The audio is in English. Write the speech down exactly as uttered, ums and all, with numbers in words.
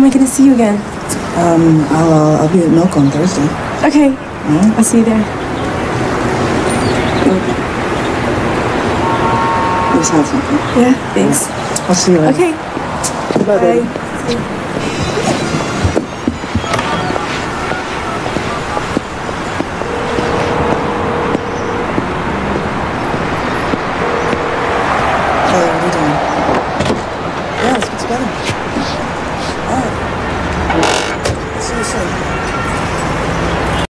am I going to see you again? Um, I'll, uh, I'll be at Milk on Thursday. Okay. Right. I'll see you there. Just have something. Yeah, thanks. I'll see you later. Okay. Bye, baby. Bye.